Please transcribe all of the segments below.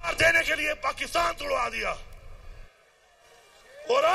देने के लिए पाकिस्तान तोड़वा दिया। और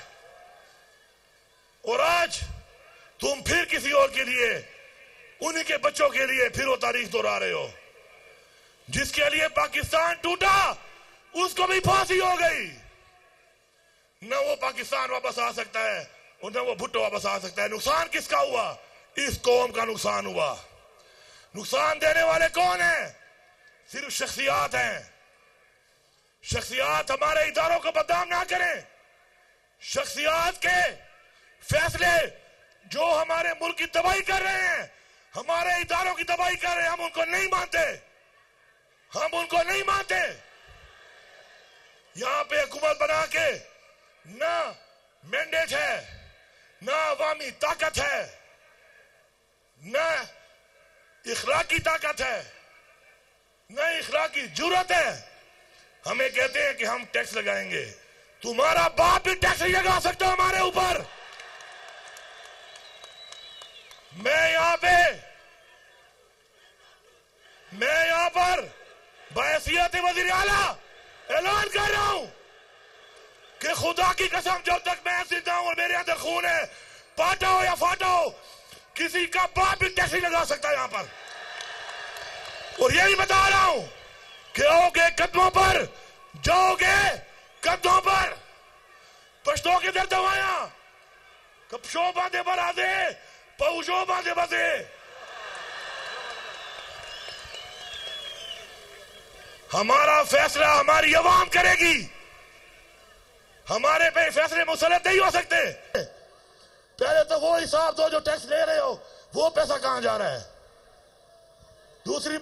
आज तुम फिर किसी और के लिए, उन्हीं के बच्चों के लिए फिर वो तारीख दोहरा रहे हो। जिसके लिए पाकिस्तान टूटा उसको भी फांसी हो गई। न वो पाकिस्तान वापस आ सकता है और न वो भुट्टो वापस आ सकता है। नुकसान किसका हुआ? इस कौम का नुकसान हुआ। नुकसान देने वाले कौन है? सिर्फ शख्सियात हैं। शख्सियात हमारे इदारों को बदनाम ना करें। शख्सियात के फैसले जो हमारे मुल्क की तबाही कर रहे हैं, हमारे इदारों की तबाही कर रहे हैं, हम उनको नहीं मानते। हम उनको नहीं मानते। यहां पे हुकूमत बना के ना मैंडेट है, ना अवामी ताकत है, ना इखलाकी ताकत है, ना इखलाकी जुर्रत है। हमें कहते हैं कि हम टैक्स लगाएंगे। तुम्हारा बाप भी टैक्स नहीं लगा सकता हमारे ऊपर। मैं यहां पर बहैसियत वज़ीर आला ऐलान कर रहा हूं कि खुदा की कसम, जब तक मैं जिंदा हूं और मेरे अंदर खून है, पाटा हो या फाटा हो, किसी का बाप भी टैक्स नहीं लगा सकता यहां पर। और यही बता रहा हूं कि आओगे कदमों पर, जाओगे कदमों पर। पश्तो के दर दवाया कपशो बांधे बरादे पौशो बांधे बसे। हमारा फैसला हमारी अवाम करेगी। हमारे पे फैसले मुसल्लत नहीं हो सकते। पहले तो वो हिसाब दो जो टैक्स ले रहे हो, वो पैसा कहां जा रहा है। दूसरी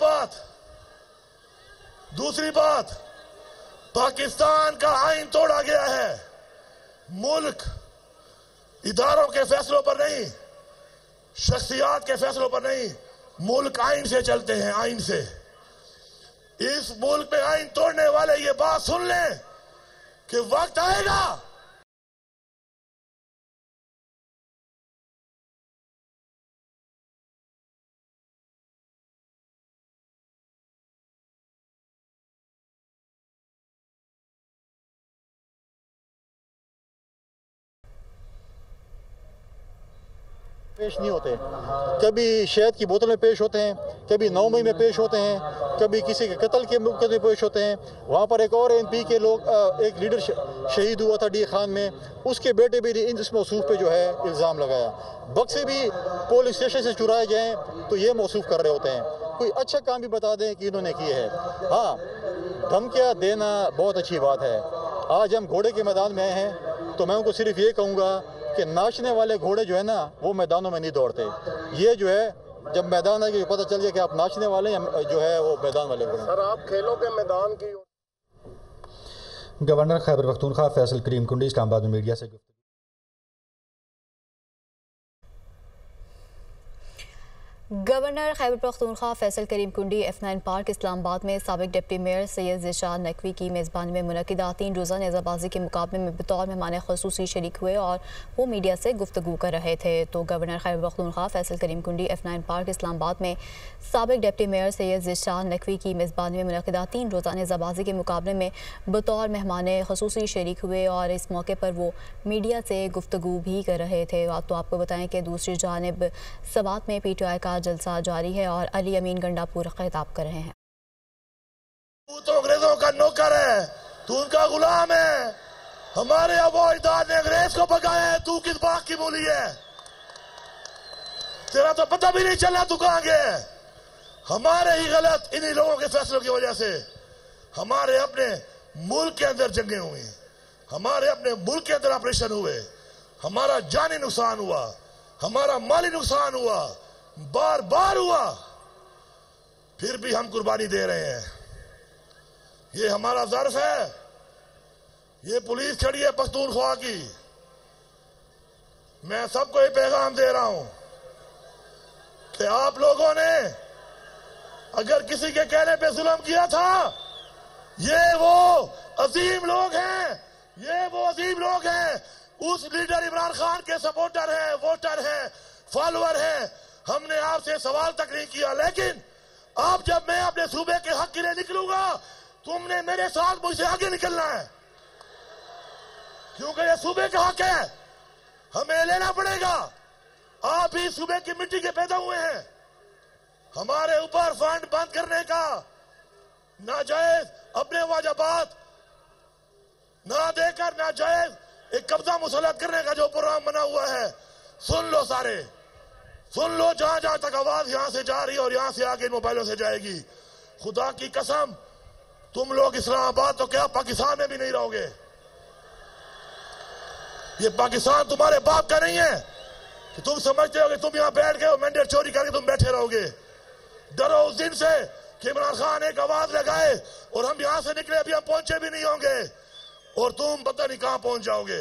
बात, पाकिस्तान का आईन तोड़ा गया है। मुल्क इदारों के फैसलों पर नहीं, शख्सियात के फैसलों पर नहीं, मुल्क आईन से चलते हैं, आईन से। इस मुल्क में आईन तोड़ने वाले ये बात सुन लें कि वक्त आएगा पेश नहीं होते। कभी शहद की बोतल में पेश होते हैं, कभी 9 मई में पेश होते हैं, कभी किसी के कत्ल के मुकदमे पेश होते हैं। वहाँ पर एक और एनपी के लोग, एक लीडर शहीद हुआ था डी खान में, उसके बेटे भी इस मौसूफ पे जो है इल्ज़ाम लगाया। बक्से भी पोलिंग स्टेशन से चुराए गए तो ये मौसूफ कर रहे होते हैं। कोई अच्छा काम भी बता दें कि इन्होंने किए है। हाँ, धमकियाँ देना बहुत अच्छी बात है। आज हम घोड़े के मैदान में आए हैं तो मैं उनको सिर्फ ये कहूँगा कि नाचने वाले घोड़े जो है ना, वो मैदानों में नहीं दौड़ते। ये जो है, जब मैदान है कि पता चल जाए कि आप नाचने वाले हैं, जो है वो मैदान वाले घोड़े। सर, आप खेलों के मैदान की। गवर्नर खैबर पख्तूनख्वा फैसल करीम कुंडी इस्लामाबाद में मीडिया से governor Khyber Pakhtunkhwa Faisal Karim Kundi F9 park Islamabad में साबिक डिप्टी मेयर सैयद ज़ीशान नकवी की मेज़बानी में मुनक़िदा 3 रोज़ा नेज़ाबाजी के मुकाबले में बतौर मेहमान ख़ुसूसी शरीक हुए और वो मीडिया से गुफ्तगू कर रहे थे। तो governor Khyber Pakhtunkhwa Faisal Karim Kundi F9 park Islamabad में साबिक डिप्टी मेयर सैयद ज़ीशान नकवी की मेज़बानी में मुनक़िदा 3 रोज़ा नेज़ाबाजी के मुकाबले में बतौर मेहमान ख़ुसूसी शरीक हुए और इस मौके पर वो मीडिया से गुफ्तगू भी कर रहे थे। तो आपको बताएं कि दूसरी जानिब सवात में PTI का जलसा जारी है और अली अमीन गंडापुर खिताब कर रहे हैं। तू तो अंग्रेजों का नौकर है, तू उनका गुलाम है। हमारे अबो-अजदाद ने अंग्रेज को भगाया है, तू किस बात की मूली है? तेरा तो पता भी नहीं चला तू कहां गया है। हमारे ही गलत इन्हीं लोगों के फैसलों की वजह से हमारे अपने मुल्क के अंदर जंगें हुई, हमारे अपने मुल्क के अंदर ऑपरेशन हुए, हमारा जानी नुकसान हुआ, हमारा माली नुकसान हुआ, बार बार हुआ, फिर भी हम कुर्बानी दे रहे हैं। ये हमारा ज़र्फ है। ये पुलिस खड़ी है पख्तूनख्वा की। मैं सबको ये पैगाम दे रहा हूं कि आप लोगों ने अगर किसी के कहने पे जुल्म किया था, ये वो अजीम लोग हैं, ये वो अजीम लोग हैं, उस लीडर इमरान खान के सपोर्टर हैं, वोटर हैं, फॉलोअर हैं। हमने आपसे सवाल तक नहीं किया, लेकिन अब जब मैं अपने सूबे के हक के लिए निकलूंगा, तुमने मेरे साथ मुझसे आगे निकलना है, क्योंकि ये सूबे का हक है, हमें लेना पड़ेगा। आप ही सूबे की मिट्टी के पैदा हुए हैं। हमारे ऊपर फंड बंद करने का, नाजायज अपने वाजबात ना देकर नाजायज एक कब्जा मुसल्लत करने का जो प्रोग्राम बना हुआ है, सुन लो सारे, सुन लो। जहां जहां तक आवाज यहां से जा रही है और यहां से आगे मोबाइलों से जाएगी, खुदा की कसम तुम लोग इस्लामाबाद तो क्या पाकिस्तान में भी नहीं रहोगे। ये पाकिस्तान तुम्हारे बाप का नहीं है कि तुम समझते हो कि तुम यहां बैठ गए हो मैंडेट चोरी करके तुम बैठे रहोगे। डरो उस दिन से कि इमरान खान एक आवाज लगाए और हम यहां से निकले, अभी हम पहुंचे भी नहीं होंगे और तुम पता नहीं कहां पहुंच जाओगे।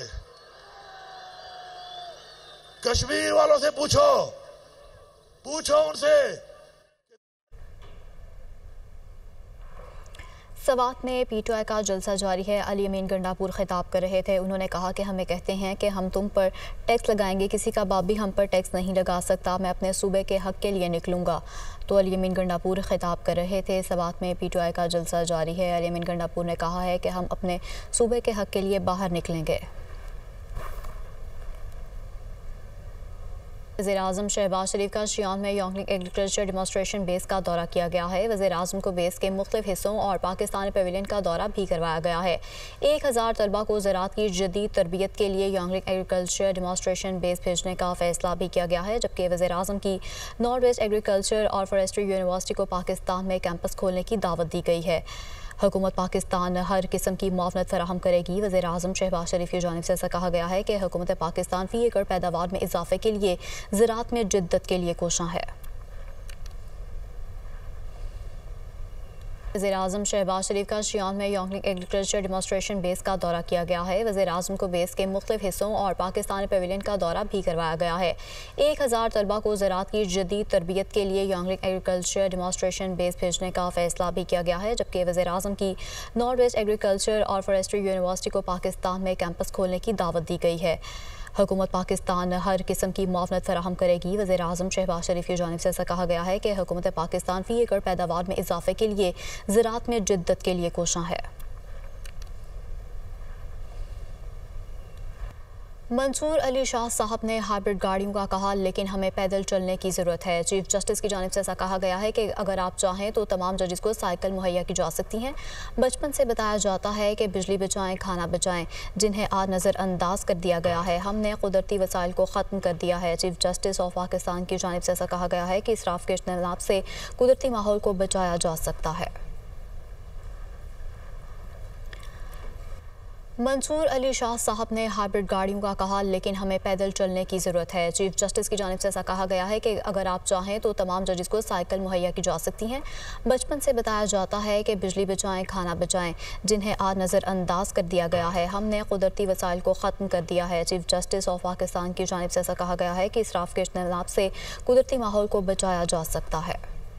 कश्मीर वालों से पूछो उनसे। सवात में पीटीआई का जलसा जारी है। अली अमीन गंडापुर खिताब कर रहे थे। उन्होंने कहा कि हमें कहते हैं कि हम तुम पर टैक्स लगाएंगे, किसी का बाप भी हम पर टैक्स नहीं लगा सकता, मैं अपने सूबे के हक के लिए निकलूंगा। तो अली अमीन गंडापुर खिताब कर रहे थे। सवात में पीटीआई का जलसा जारी है। अली अमीन गंडापुर ने कहा है कि हम अपने सूबे के हक के लिए बाहर निकलेंगे। वज़ीर-ए-आज़म शहबाज शरीफ का शियान में यॉन्गलिंग एग्रीकल्चर डेमोस्ट्रेशन बेस का दौरा किया गया है। वज़ीर-ए-आज़म को बेस के मुख्तलिफ हिस्सों और पाकिस्तानी पवेलियन का दौरा भी करवाया गया है। 1000 तलबा को ज़राअत की जदीद तरबियत के लिए यॉन्गलिंग एग्रीकल्चर डेमोस्ट्रेशन बेस भेजने का फैसला भी किया गया है, जबकि वज़ीर-ए-आज़म की नॉर्थ वेस्ट एग्रीकल्चर और फॉरेस्ट्री यूनिवर्सिटी को पाकिस्तान में कैंपस खोलने की दावत दी गई है। हुकूमत पाकिस्तान हर किस्म की मुआवनत फराहम करेगी। वज़ीर-ए-आज़म शहबाज शरीफ की जानिब से ऐसा कहा गया है कि हुकूमत पाकिस्तान फी एकड़ पैदावार में इजाफे के लिए ज़राअत में जिद्दत के लिए कोशां है। वज़ीर-ए-आज़म शहबाज शरीफ का शियान में यॉन्गलिंग एग्रीकल्चर डेमोस्ट्रेशन बेस का दौरा किया गया है। वज़ीर-ए-आज़म को बेस के मुख्तलिफ हिस्सों और पाकिस्तानी पवेलियन का दौरा भी करवाया गया है। 1000 तलबा को ज़राअत की जदीद तरबियत के लिए यॉन्गलिंग एग्रीकल्चर डेमोस्ट्रेशन बेस भेजने का फैसला भी किया गया है, जबकि वज़ीर-ए-आज़म की नॉर्थ वेस्ट एग्रीकल्चर और फॉरेस्ट्री यूनिवर्सिटी को पाकिस्तान में कैंपस खोलने की दावत दी गई है। हुकूमत पाकिस्तान हर किस्म की मुआवनत फराहम करेगी। वज़ीर-ए-आज़म शहबाज शरीफ की जानिब से ऐसा कहा गया है कि हुकूमत पाकिस्तान फी एकड़ पैदावार में इजाफे के लिए ज़राअत में जिद्दत के लिए कोशां है। मंसूर अली शाह साहब ने हाइब्रिड गाड़ियों का कहा, लेकिन हमें पैदल चलने की ज़रूरत है। चीफ जस्टिस की जानिब से ऐसा कहा गया है कि अगर आप चाहें तो तमाम जजेस को साइकिल मुहैया की जा सकती हैं। बचपन से बताया जाता है कि बिजली बचाएं, खाना बचाएं, जिन्हें आज नज़रअंदाज कर दिया गया है। हमने कुदरती वसाइल को ख़त्म कर दिया है। चीफ जस्टिस ऑफ पाकिस्तान की जानिब से ऐसा कहा गया है कि इसराफ के इज्तनाब से कुदरती माहौल को बचाया जा सकता है। मंसूर अली शाह साहब ने हाइब्रिड गाड़ियों का कहा, लेकिन हमें पैदल चलने की ज़रूरत है। चीफ जस्टिस की जानिब से ऐसा कहा गया है कि अगर आप चाहें तो तमाम जजेस को साइकिल मुहैया की जा सकती हैं। बचपन से बताया जाता है कि बिजली बचाएं, खाना बचाएं, जिन्हें आज नज़रअंदाज कर दिया गया है। हमने कुदरती वसाइल को ख़त्म कर दिया है। चीफ जस्टिस ऑफ पाकिस्तान की जानिब से ऐसा कहा गया है कि इसराफ के इज्तनाब से कुदरती माहौल को बचाया जा सकता है।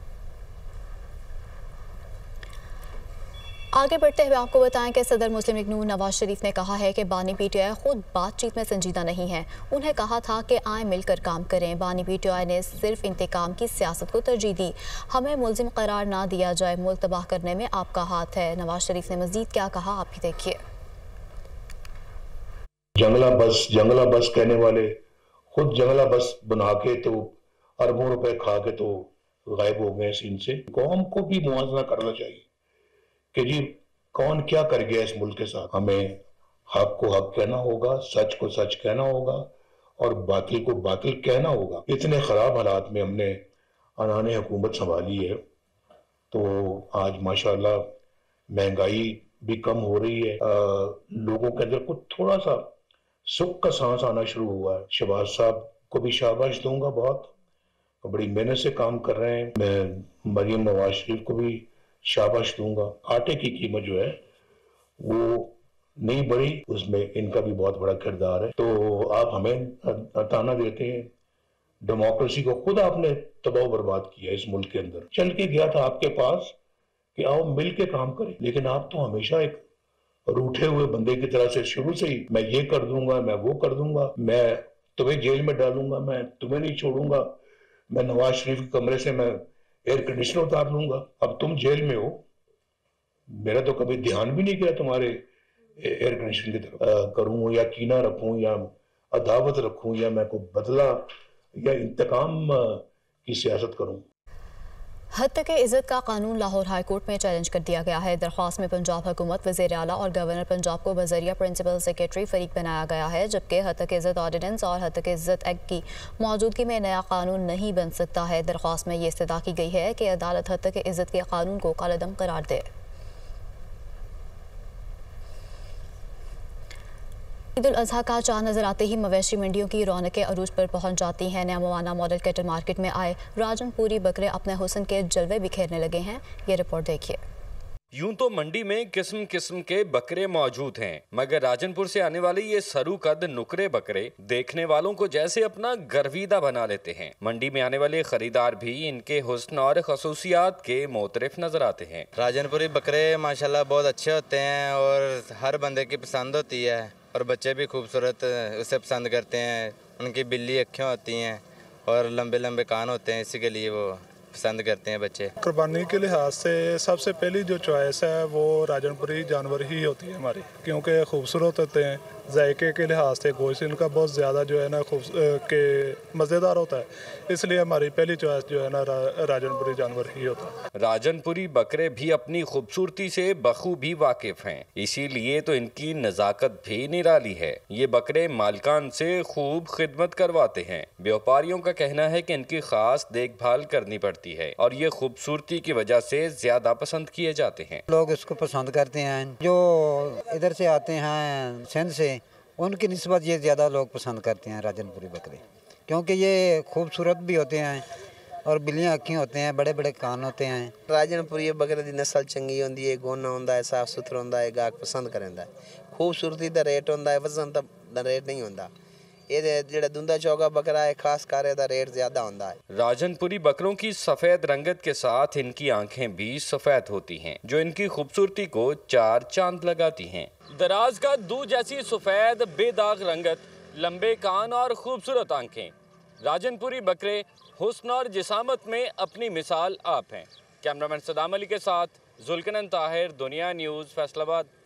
आगे बढ़ते हुए आपको बताएं कि सदर मुस्लिम लीग नून नवाज शरीफ ने कहा है कि बानी पीटीआई खुद बातचीत में संजीदा नहीं है। उन्हें कहा था कि आए मिलकर काम करें। बानी पीटीआई ने सिर्फ इंतकाम की सियासत को तरजीह दी। हमें मुल्जिम करार ना दिया जाए, मुल्क तबाह करने में आपका हाथ है। नवाज शरीफ ने मजीद क्या कहा, आप ही देखिए। जंगला बस कहने वाले खुद जंगला बस बना के तो अरबों रुपए खा के तो गायब हो गए सीन से। कौम को भी मुआवजा करना चाहिए कि जी कौन क्या कर गया इस मुल्क के साथ। हमें हक को हक कहना होगा, सच को सच कहना होगा और बातिल को बातिल कहना होगा। इतने खराब हालात में हमने अनाने हुकूमत संभाली है, तो आज माशाल्लाह महंगाई भी कम हो रही है। लोगों के अंदर कुछ थोड़ा सा सुख का सांस आना शुरू हुआ है। शहबाज साहब को भी शाबाश दूंगा, बहुत बड़ी मेहनत से काम कर रहे हैं। मैं मरियम नवाज शरीफ को भी शाबाश दूंगा। आटे की कीमत जो है वो नहीं बढ़ी, उसमें इनका भी बहुत बड़ा किरदार है। तो आप हमें ताना देते हैं, डेमोक्रेसी को खुद आपने तबाह बर्बाद किया इस मुल्क के अंदर। चल के गया था आपके पास कि आओ मिल के काम करें, लेकिन आप तो हमेशा एक रूठे हुए बंदे की तरह से शुरू से ही मैं ये कर दूंगा, मैं वो कर दूंगा, मैं तुम्हें जेल में डालूंगा, मैं तुम्हें नहीं छोड़ूंगा, मैं नवाज शरीफ के कमरे से मैं एयर कंडीशनर उतार लूंगा। अब तुम जेल में हो, मेरा तो कभी ध्यान भी नहीं किया तुम्हारे एयर कंडीशन की तरफ करूं या कीना रखूं या अदावत रखूं या मैं कोई बदला या इंतकाम की सियासत करूं। हद तक इज़्ज़त का कानून लाहौर हाई कोर्ट में चैलेंज कर दिया गया है। दरख्वास्त में पंजाब हुकूमत, वज़ीर आला और गवर्नर पंजाब को बजरिया प्रिंसिपल सेक्रेटरी फरीक बनाया गया है, जबकि हद तक इज़्ज़त ऑर्डिनेंस और हद तक इज़्ज़त एक्ट की मौजूदगी में नया कानून नहीं बन सकता है। दरख्वास्त में ये इस्तदा की गई है कि अदालत हद तक इज़्ज़त के कानून को कालअदम करार दे। ईद उल अज़हा का चांद नजर आते ही मवेशी मंडियों की रौनकें अरूज पर पहुंच जाती हैं। नया मॉडल कैटल मार्केट में आए राजनपुरी बकरे अपने हुस्न के जलवे बिखेरने लगे हैं। ये रिपोर्ट देखिए। यूं तो मंडी में किस्म किस्म के बकरे मौजूद हैं, मगर राजनपुर से आने वाले ये सरू कद नुकरे बकरे देखने वालों को जैसे अपना गर्विदा बना लेते हैं। मंडी में आने वाले खरीदार भी इनके हुस्न और खसूसियात के मोतरिफ नजर आते हैं। राजनपुरी बकरे माशाल्लाह बहुत अच्छे होते हैं और हर बंदे की पसंद होती है और बच्चे भी खूबसूरत उसे पसंद करते हैं। उनकी बिल्ली अँखें होती हैं और लंबे लंबे कान होते हैं, इसी के लिए वो पसंद करते हैं बच्चे। कुर्बानी के लिहाज से सबसे पहली जो चॉइस है वो राजनपुरी जानवर ही होती है हमारी, क्योंकि खूबसूरत होते हैं। जायके के लिहाज से गोश्त इनका बहुत ज़्यादा जो है ना के मज़ेदार होता है, इसलिए हमारी पहली चॉइस जो है ना राजनपुरी जानवर ही होता है। राजनपुरी बकरे भी अपनी खूबसूरती से बखूबी वाकिफ हैं, इसीलिए तो इनकी नज़ाकत भी निराली है। ये बकरे मालिकान से खूब खिदमत करवाते हैं। व्यापारियों का कहना है कि इनकी खास देखभाल करनी पड़ती है और ये खूबसूरती की वजह से ज्यादा पसंद किए जाते हैं। लोग इसको पसंद करते हैं, जो इधर से आते हैं सिंध से, उनकी निस्बत ये ज़्यादा लोग पसंद करते हैं राजनपुरी बकरे, क्योंकि ये खूबसूरत भी होते हैं और बिल्लियाँ अक्खी होते हैं, बड़े बड़े कान होते हैं। राजनपुरी बकरे की नस्ल चंगी होंदी है, गोना होंदा है, साफ सुथरा होंदा है, गाहक पसंद करता है। खूबसूरती का रेट होंदा है, वजन का रेट नहीं होंदा। ये जेड़ा दुंदा चौगा बकरा है खास कर दा रेट ज्यादा होंदा है। राजनपुरी बकरों की सफेद रंगत के साथ इनकी आंखें भी सफेद होती हैं, जो इनकी खूबसूरती को चार चांद लगाती हैं। दराज का दूध जैसी सफेद बेदाग रंगत, लंबे कान और खूबसूरत आंखें, राजनपुरी बकरे हुस्न और जिसामत में अपनी मिसाल आप हैं। कैमरामैन सदाम अली के साथ जुल्कनन ताहिर, दुनिया न्यूज़, फैसलाबाद।